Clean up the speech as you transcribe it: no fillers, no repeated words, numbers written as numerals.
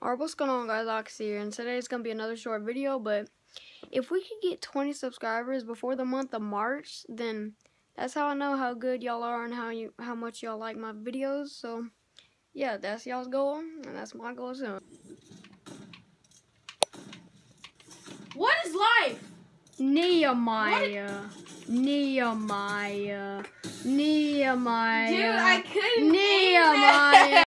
Or what's going on, guys? Ox here, and today's gonna be another short video. But if we could get 20 subscribers before the month of March, then that's how I know how good y'all are and how much y'all like my videos. So yeah, that's y'all's goal, and that's my goal too. What is life? Nehemiah. Dude, I couldn't. Nehemiah.